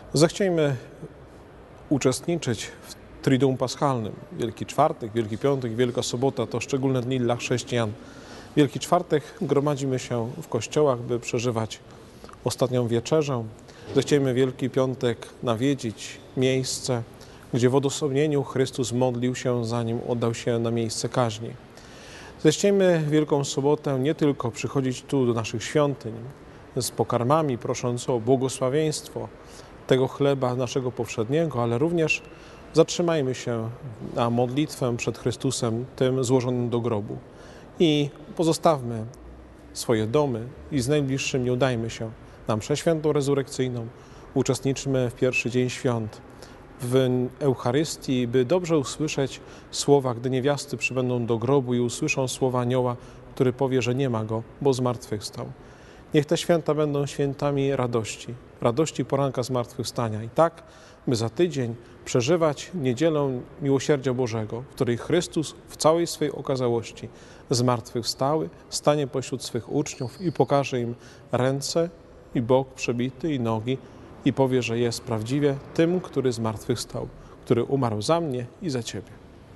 Zechciejmy uczestniczyć w Triduum Paschalnym. Wielki Czwartek, Wielki Piątek, Wielka Sobota to szczególne dni dla chrześcijan. Wielki Czwartek gromadzimy się w kościołach, by przeżywać ostatnią wieczerzę. Zechciejmy Wielki Piątek nawiedzić miejsce, gdzie w odosobnieniu Chrystus modlił się, zanim oddał się na miejsce kaźni. Zechciejmy Wielką Sobotę nie tylko przychodzić tu do naszych świątyń z pokarmami, prosząc o błogosławieństwo tego chleba naszego powszedniego, ale również zatrzymajmy się na modlitwę przed Chrystusem, tym złożonym do grobu. I pozostawmy swoje domy i z najbliższym nie udajmy się na mszę świętą rezurekcyjną. Uczestniczmy w pierwszy dzień świąt w Eucharystii, by dobrze usłyszeć słowa, gdy niewiasty przybędą do grobu i usłyszą słowa anioła, który powie, że nie ma go, bo zmartwychwstał. Niech te święta będą świętami radości poranka zmartwychwstania. I tak, by za tydzień przeżywać niedzielę Miłosierdzia Bożego, w której Chrystus w całej swej okazałości zmartwychwstały, stanie pośród swych uczniów i pokaże im ręce i bok przebity i nogi i powie, że jest prawdziwie tym, który zmartwychwstał, który umarł za mnie i za Ciebie.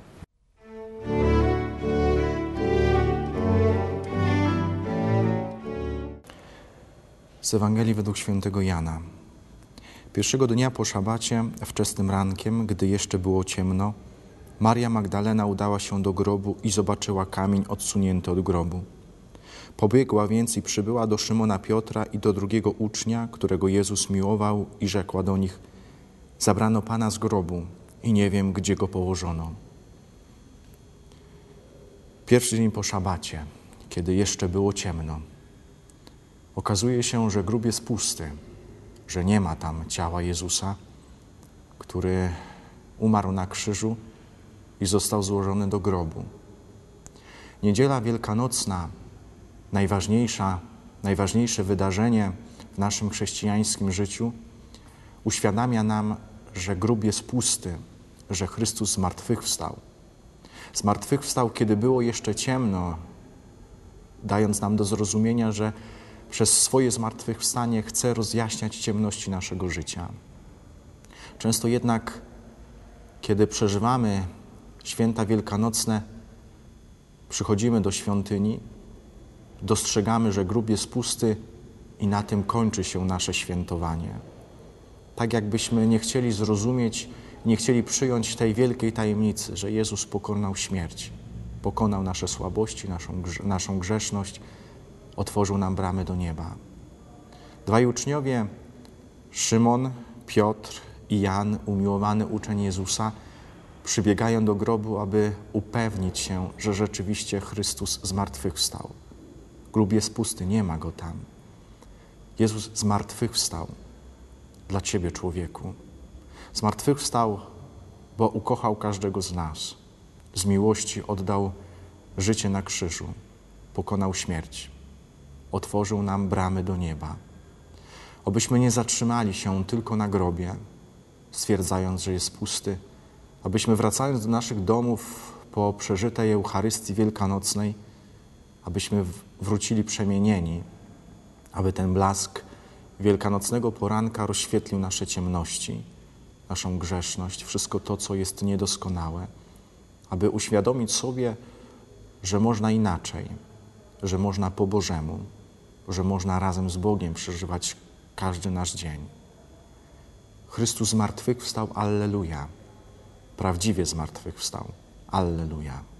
Z Ewangelii według świętego Jana. Pierwszego dnia po szabacie, wczesnym rankiem, gdy jeszcze było ciemno, Maria Magdalena udała się do grobu i zobaczyła kamień odsunięty od grobu. Pobiegła więc i przybyła do Szymona Piotra i do drugiego ucznia, którego Jezus miłował, i rzekła do nich: zabrano Pana z grobu i nie wiem, gdzie go położono. Pierwszy dzień po szabacie, kiedy jeszcze było ciemno, okazuje się, że grób jest pusty, że nie ma tam ciała Jezusa, który umarł na krzyżu i został złożony do grobu. Niedziela Wielkanocna, najważniejsze wydarzenie w naszym chrześcijańskim życiu, uświadamia nam, że grób jest pusty, że Chrystus zmartwychwstał. Zmartwychwstał, kiedy było jeszcze ciemno, dając nam do zrozumienia, że przez swoje zmartwychwstanie chce rozjaśniać ciemności naszego życia. Często jednak, kiedy przeżywamy święta wielkanocne, przychodzimy do świątyni, dostrzegamy, że grób jest pusty i na tym kończy się nasze świętowanie. Tak jakbyśmy nie chcieli zrozumieć, nie chcieli przyjąć tej wielkiej tajemnicy, że Jezus pokonał śmierć, pokonał nasze słabości, naszą grzeszność, otworzył nam bramy do nieba. Dwaj uczniowie, Szymon, Piotr i Jan, umiłowany uczeń Jezusa, przybiegają do grobu, aby upewnić się, że rzeczywiście Chrystus zmartwychwstał. Grób jest pusty, nie ma go tam. Jezus zmartwychwstał dla Ciebie, człowieku. Zmartwychwstał, bo ukochał każdego z nas. Z miłości oddał życie na krzyżu, pokonał śmierć. Otworzył nam bramy do nieba. Obyśmy nie zatrzymali się tylko na grobie, stwierdzając, że jest pusty, abyśmy wracając do naszych domów po przeżytej Eucharystii Wielkanocnej, abyśmy wrócili przemienieni, aby ten blask wielkanocnego poranka rozświetlił nasze ciemności, naszą grzeszność, wszystko to, co jest niedoskonałe, aby uświadomić sobie, że można inaczej, że można po Bożemu, że można razem z Bogiem przeżywać każdy nasz dzień. Chrystus zmartwychwstał, alleluja. Prawdziwie zmartwychwstał, alleluja.